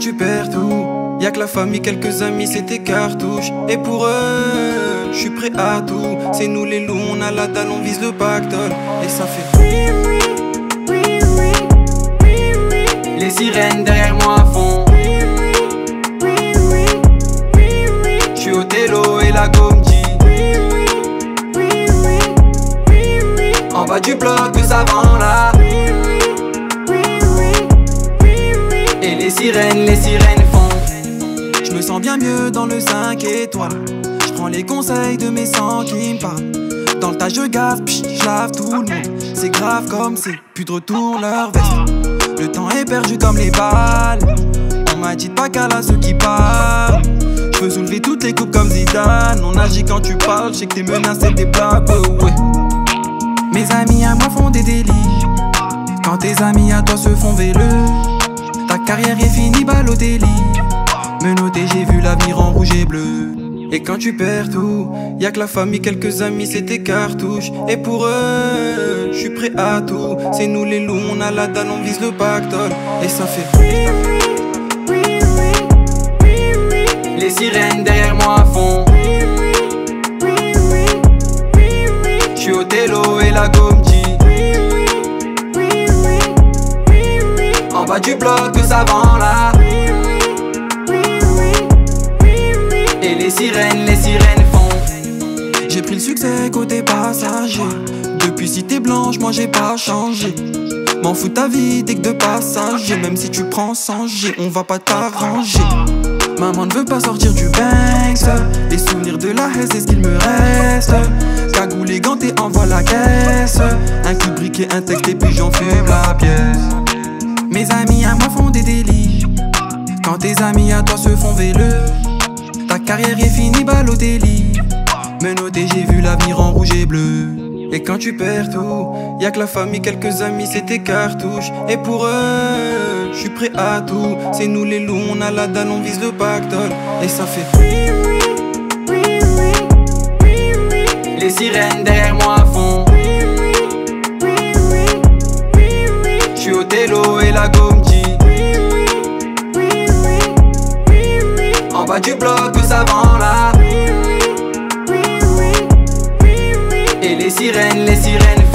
tu perds tout, y'a que la famille, quelques amis, c'est tes cartouches. Et pour eux, je suis prêt à tout. C'est nous les loups, on a la dalle, on vise le pactole. Et ça fait oui, oui, oui, oui, oui, oui. Les sirènes derrière moi à fond. Oui, oui, oui, oui, oui, oui. Je suis au télo et la gomme dit. Oui, oui, oui, oui, oui, oui. En bas du bloc, ça vend là. Oui, oui, oui, oui, oui, oui. Et les sirènes font. Je me sens bien mieux dans le 5 étoiles. Je prends les conseils de mes sangs qui me parlent. Dans le tas je gaffe, je lave tout le monde. C'est grave comme c'est, plus de retour leur veste. Le temps est perdu comme les balles. On m'a dit pas qu'à là ceux qui parlent. Je peux soulever toutes les coupes comme Zidane. On agit quand tu parles, je sais que t'es menacé, t'es blagues, ouais. Mes amis à moi font des délits. Quand tes amis à toi se font véleux. Ta carrière est finie, Balotelli. Menotté, j'ai vu l'avenir en rouge et bleu. Et quand tu perds tout, y'a que la famille, quelques amis, c'est tes cartouches. Et pour eux, je suis prêt à tout. C'est nous les loups, on a la dalle, on vise le pactole. Et ça fait oui, oui, oui, oui, oui, oui. Les sirènes derrière moi à fond. Oui, oui, oui, oui, oui, oui. Je suis au télo et la gomme dit. Oui, oui, oui, oui, oui, oui. En bas du bloc, ça vend là. Et les sirènes font. J'ai pris le succès côté passager. Depuis Cité Blanche, moi j'ai pas changé. M'en fous ta vie, t'es que de passager. Même si tu prends 100 G, on va pas t'arranger. Maman ne veut pas sortir du Banks. Les souvenirs de la haine, c'est ce qu'il me reste. Cagoule et ganté, envoie la caisse. Un coup de briquet, un texte et puis j'en fume la pièce. Mes amis à moi font des délits. Quand tes amis à toi se font véleux. Ta carrière est finie, Balotelli. Menotté, j'ai vu l'avenir en rouge et bleu. Et quand tu perds tout, y'a que la famille, quelques amis, c'est tes cartouches. Et pour eux, je suis prêt à tout. C'est nous les loups, on a la dalle, on vise le pactole. Et ça fait oui, oui, oui, oui, oui, oui. Les sirènes derrière moi à fond. Oui, oui, oui, oui, oui, oui. Je suis au télo et la gomme dit. En bas du bloc, ça vend là. Et les sirènes